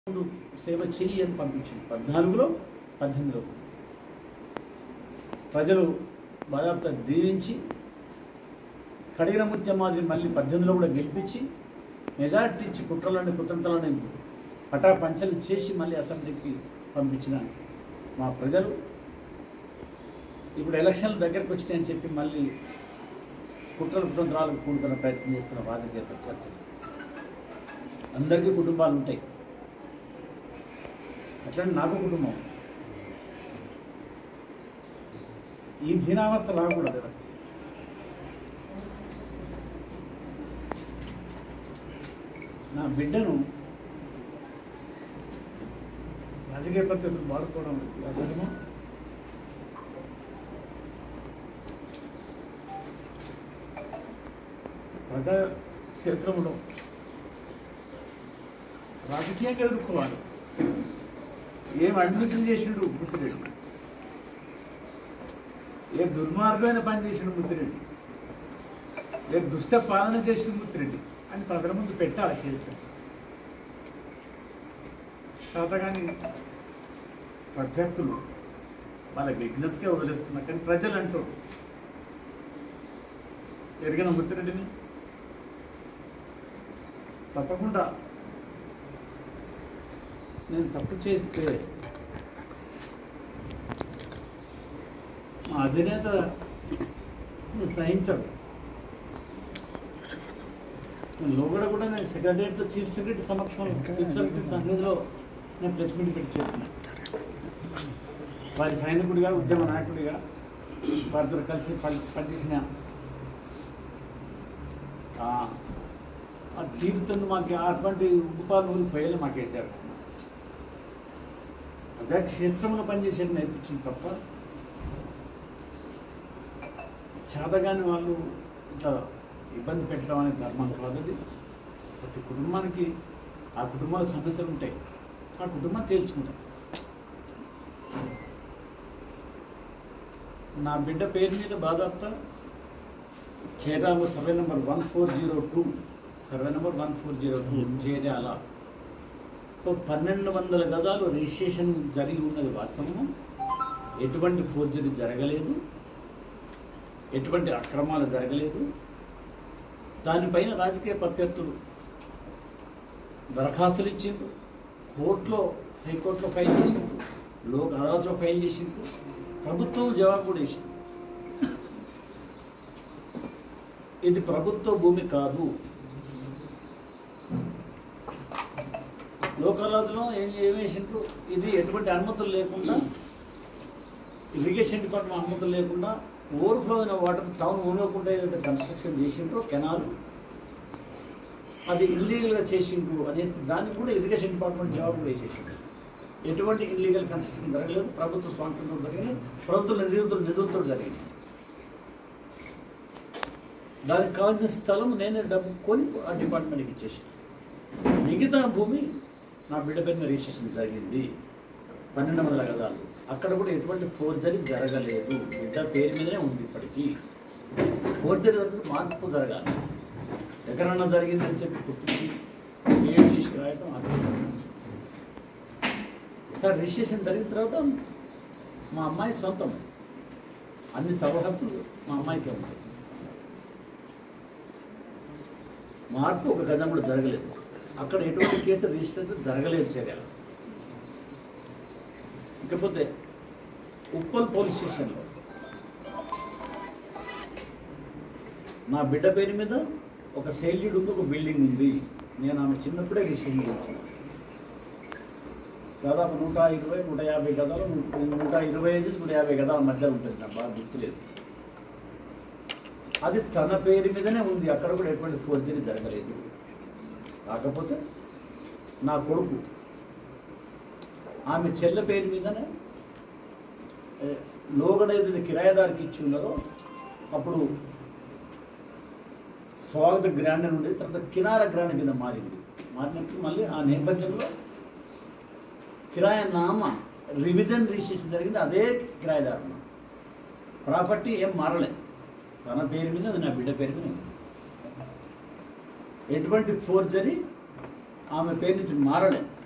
సేవ చెయ్యి అని పంపించింది 14లో 18లో ప్రజలు బాధాప్త దీవించి కడిగిన ముత్యమాదిరి మళ్ళీ 18లో కూడా గెలిపించి మెజార్టీ ఇచ్చి కుట్రలను పటాపంచలు చేసి మళ్ళీ అసెంబ్లీకి పంపించిన మా ప్రజలు ఇప్పుడు ఎలక్షన్లు దగ్గరకు వచ్చినాయని చెప్పి మళ్ళీ కుట్రలకు కూడుకున్న ప్రయత్నం చేస్తున్న రాజకీయ ప్రత్యర్థులు అందరికీ కుటుంబాలు ఉంటాయి. అట్లనే నాకు కుటుంబం. ఈ దీనావస్థ రాకూడదు కదా. నా బిడ్డను రాజకీయ పద్ధతులు వాడుకోవడం అర్థమో ప్రజాక్షేత్రంలో రాజకీయంగా ఎదుర్కోవాలి. ఏం అడ్మిషన్ చేసిండు ముత్తిరెడ్డి, ఏ దుర్మార్గమైన పని చేసిండు ముత్తిరెడ్డి, ఏ దుష్ట పాలన చేసిండు ముత్తిరెడ్డి అని ప్రజల ముందు పెట్టాలి. చేస్తాం శాతగాని ప్రత్యర్థులు వాళ్ళ విఘ్నతకే వదిలేస్తున్నారు. కానీ ప్రజలు అంటూ ఎరిగిన ముత్తిరెడ్డిని తప్పకుండా నేను తప్పు చేస్తే మా అధినేత సహించడు. లోగడ కూడా నేను సెక్రటరియట్లో చీఫ్ సెక్రటరీ సమక్షంలో చీఫ్ సెక్రటరీ సన్నిధిలో నేను ప్రెస్ మీట్ పెట్టి చెప్తున్నాను. వారి సైనికుడిగా ఉద్యమ నాయకుడిగా వారితో కలిసి పనిచేసిన ఆ తీరుతున్న మాకు అటువంటి ఉపపాదనలు ప్రజలు మాకు వేశారు. అదే క్షేత్రంలో పనిచేసేది నేర్పించింది తప్ప చేతగాని వాళ్ళు ఇట్లా ఇబ్బంది పెట్టడం అనేది ధర్మం కాదు. అది ప్రతి కుటుంబానికి ఆ కుటుంబాల సమస్యలు ఉంటాయి, ఆ కుటుంబం తేల్చుకుంటాం. నా బిడ్డ పేరు మీద బాధాప్త చేరాలు సర్వే నెంబర్ 1402 చేరాల 1200 గజాలు రిజిస్ట్రేషన్ జరిగి ఉన్నది వాస్తవము. ఎటువంటి ఫోర్జరీ జరగలేదు, ఎటువంటి అక్రమాలు జరగలేదు. దానిపైన రాజకీయ ప్రత్యర్థులు దరఖాస్తులు ఇచ్చిండ్రు, కోర్టులో హైకోర్టులో ఫైల్ చేసిండ్రు, లోక్ అదాలత్లో ఫైల్ చేసిండ్రు, ప్రభుత్వం జవాబు కూడా ఇచ్చింది. ఇది ప్రభుత్వ భూమి కాదు. లోక్ అదాలత్లో ఏం చేసిండ్రు, ఇది ఎటువంటి అనుమతులు లేకుండా, ఇరిగేషన్ డిపార్ట్మెంట్ అనుమతులు లేకుండా ఓవర్ఫ్లో అయిన వాటర్ టౌన్ ఓనకుండా ఏదైతే కన్స్ట్రక్షన్ చేసిండ్రో కెనాల్, అది ఇల్లీగల్గా చేసిండ్రు అనేసి దానికి కూడా ఇరిగేషన్ డిపార్ట్మెంట్ జవాబు కూడా వేసేసిండ్రు. ఎటువంటి ఇల్లీగల్ కన్స్ట్రక్షన్ జరగలేదు, ప్రభుత్వ స్వాతంత్రంతో జరిగింది, ప్రభుత్వ నిధులతో జరిగింది. దానికి కావాల్సిన స్థలం నేనే డబ్బు కొని ఆ డిపార్ట్మెంట్కి ఇచ్చేసాను. మిగతా భూమి నా బిడ్డ పేరున రిజిస్ట్రేషన్ జరిగింది 1200 గజాలు. అక్కడ కూడా ఎటువంటి ఫోర్జరీ జరగలేదు, బిడ్డ పేరు మీదనే ఉంది. ఇప్పటికీ ఫోర్జరీ వరకు మార్పు జరగాలి. ఎక్కడన్నా జరిగిందని చెప్పి పుట్టించి క్రియేట్ చేసి రాయటం సార్. రిజిస్ట్రేషన్ జరిగిన తర్వాత మా అమ్మాయి సొంతం, అన్ని సర్వహక్కులు మా అమ్మాయికే ఉంటాయి. మార్పు ఒక గజం కూడా జరగలేదు. అక్కడ ఎటువంటి కేసు రిజిస్టర్ జరగలేదు చర్యలు. ఇకపోతే ఉప్పల్ పోలీస్ స్టేషన్లో నా బిడ్డ పేరు మీద ఒక శైలియుడు ఒక బిల్డింగ్ ఉంది. నేను ఆమె చిన్నప్పుడే రిజిస్ట్రేషన్ చేశాను. దాదాపు 120-150 గదాలు, 125-150 గదాల మధ్య ఉంటుంది. నాకు బాగా గుర్తులేదు. అది తన పేరు మీదనే ఉంది. అక్కడ కూడా ఎటువంటి ఫోర్జరీ జరగలేదు. కాకపోతే నా కొడుకు ఆమె చెల్లె పేరు మీదనే లోగడ ఏదైతే కిరాయిదారికి ఇచ్చి ఉన్నారో అప్పుడు స్వాగత గ్రాండ్ అని ఉండేది, తర్వాత కినార గ్రాండ్ కింద మారినప్పుడు మళ్ళీ ఆ నేపథ్యంలో కిరాయి నామ రివిజన్ రిజిస్ట్రేషన్ జరిగింది. అదే కిరాయిదారు ప్రాపర్టీ ఏం మారలేదు. తన పేరు మీద నా బిడ్డ పేరు మీద ఎటువంటి ఫోర్జరీ ఆమె పేరు నుంచి మారలేదు.